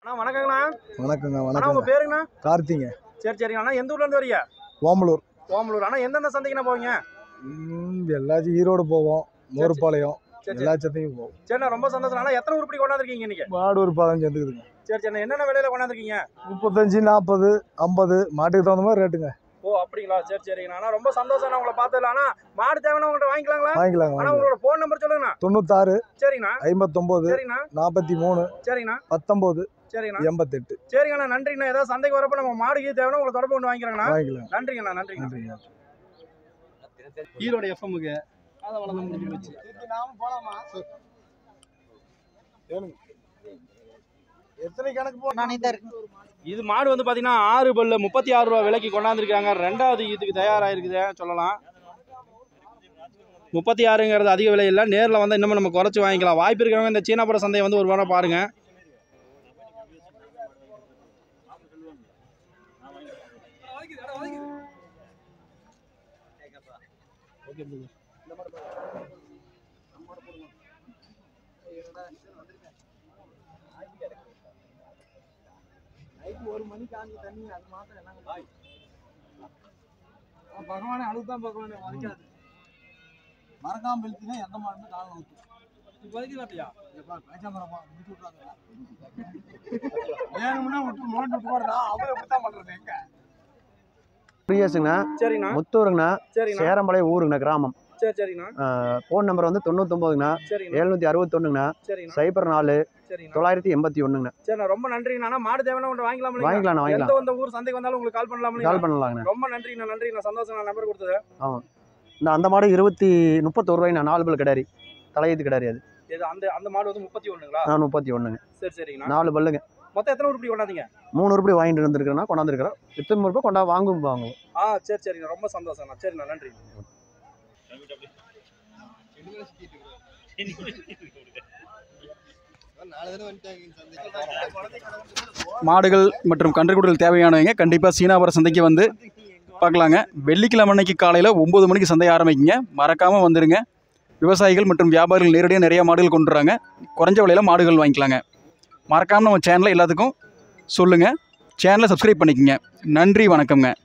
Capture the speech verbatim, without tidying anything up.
அண்ணா வணக்கங்கண்ணா. வணக்கங்க. அண்ணா வணக்கம். உங்க பேருங்கண்ணா? கார்த்திங்க. சரி சரிங்க அண்ணா. எந்த ஊர்ல இருந்து வரீங்க? ஓமலூர். ஓமலூர். அண்ணா எந்தெந்த சந்தைக்குண்ணா போவீங்க? ம் எல்லாச்சும் ஈரோடு போவோம், மோர்பாளையம் எல்லா சந்தைக்கும் போவோம். சரிண்ணா, ரொம்ப சந்தோஷம். அண்ணா எத்தனை உருப்படி கொண்டாந்துருக்கீங்க இன்னைக்கு? மாடு ஒரு பதினஞ்சு வந்துக்குதுங்க. சரி சரிண்ணா. என்னென்ன விலையில கொண்டாந்துருக்கீங்க? முப்பத்தஞ்சு நாற்பது ஐம்பது மாட்டுக்கு தகுந்த மாதிரி ரேட்டுங்க. ஓ அப்படிங்களா? சரி சரிங்கண்ணா. அண்ணா ரொம்ப சந்தோஷம் உங்களை பார்த்ததுல. அண்ணா மாடு தேவைன்னா உங்கள்கிட்ட வாங்கிக்கலாங்களா? வாங்கிக்கலாங்க. அண்ணா உங்களோட ஃபோன் நம்பர் சொல்லுங்கண்ணா. தொண்ணூத்தாறு சரிங்கண்ணா. ஐம்பத்தொம்போது சரிங்கண்ணா. நாற்பத்தி மூணு சரிங்கண்ணா. பத்தொம்போது சரிங்கண்ணா. எண்பத்தெட்டு. சரிங்கண்ணா, நன்றிங்கண்ணா. ஏதாவது சந்தைக்கு வரப்போ நம்ம மாடுக்கு தேவைன்னா உங்களை தொடர்பு கொண்டு வாங்கிக்கிறேங்கண்ணா. வாங்கிக்கலாம். நன்றிங்கண்ணா. நன்றிங்க. நன்றிங்க. ஈரோடு எஃப்எம்முக்கு அதை வளர்ந்து முடிஞ்சு வச்சு நாம போலாமா? எத்தனை கணக்கு போனானே இது மாடு வந்து பாத்தீங்கன்னா ஆறு பல்லு முப்பத்தி ஆறு ரூபா விலைக்கு கொண்டாந்துருக்காங்க. ரெண்டாவது இதுக்கு தயாராகிருக்குது சொல்லலாம். முப்பத்தி ஆறுங்கிறது அதிக விலை இல்லை. நேரில் வந்து இன்னமும் நம்ம குறைச்சி வாங்கிக்கலாம். வாய்ப்பு இருக்கிறவங்க இந்த சீனாபுர சந்தையை வந்து ஒரு வாரம் பாருங்க. ஒரு மணி காஞ்சி தண்ணி அது மாத்திரம் என்னங்க பகவானே அழுத்தான் பகவானே வலிக்காது. மறக்காம வெளுத்தினா எந்த மாடுமே காலம் ஊற்றும். இப்போ வலிக்கலாட்டியா வேணும்னா விட்டு மோண்டு விட்டு போடுறா. அவரை எப்படித்தான் பண்றது? எங்க பிரியசுங்கண்ணா, சரிண்ணா. முத்தூருங்கண்ணா, சரிண்ணா. சேரம்பாளையம் ஊருங்கண்ணா, கிராமம். சரி சரிங்கண்ணா. ஃபோன் நம்பர் வந்து தொண்ணூத்தொம்போதுங்கண்ணா, சரிங்கண்ணா. எழுநூற்றி அறுபத்தொன்னுங்கண்ணா, சரிங்கண்ணா. சைபர் நாலு சரிங்கண்ணா. தொள்ளாயிரத்தி எண்பத்தி ஒன்றுங்கண்ணா. சரிண்ணா, ரொம்ப நன்றிங்கண்ணா. மாடு தேவைன்னா உங்கள்கிட்ட வாங்கிக்கலாம். வாங்கிக்கலாம் எந்த வாங்கிக்கலாம் வந்த ஊர் சந்தைக்கு வந்தாலும் உங்களுக்கு கால் பண்ணலாம். கால் பண்ணலாங்கண்ணா. ரொம்ப நன்றிண்ணா. நன்றிண்ணா. சந்தோஷம். நான் நம்பர் கொடுத்தது. ஆமாம். இந்த அந்த மாடு இருபத்தி முப்பத்தொரு ரூபாய்ண்ணா. நாலு பல் கிடாரி, தலையத்து கிடாரி. அது இது அந்த அந்த மாடு வந்து முப்பத்தி ஒண்ணுங்களா? நான் முப்பத்தி ஒன்றுங்க. சரி சரிங்கண்ணா. நாலு பல்லுங்க. மொத்தம் எத்தனை உருப்படி கொண்டாந்தீங்க? மூணு உருப்படி வாங்கிட்டு வந்துருக்கிறேன்னா கொண்டாந்துருக்கிறோம். எத்தனை ரூபாய் கொண்டா வாங்கும் வாங்குவோம். ஆ சரி சரிண்ணா. ரொம்ப சந்தோஷம்ண்ணா. சரிண்ணா, நன்றி. மாடுகள் மற்றும் கன்றுக்குட்டிகள் தேவையானவங்க கண்டிப்பாக சீனாபுர சந்தைக்கு வந்து பார்க்கலாங்க. வெள்ளிக்கிழமை அன்னைக்கு காலையில் ஒம்பது மணிக்கு சந்தை ஆரம்பிக்குங்க. மறக்காமல் வந்துடுங்க. விவசாயிகள் மற்றும் வியாபாரிகள் நேரடியாக நிறைய மாடுகள் கொண்டு வராங்க. குறைஞ்ச விலையில் மாடுகள் வாங்கிக்கலாங்க. மறக்காமல் நம்ம சேனலை எல்லாத்துக்கும் சொல்லுங்கள். சேனலை சப்ஸ்கிரைப் பண்ணிக்கோங்க. நன்றி, வணக்கம்ங்க.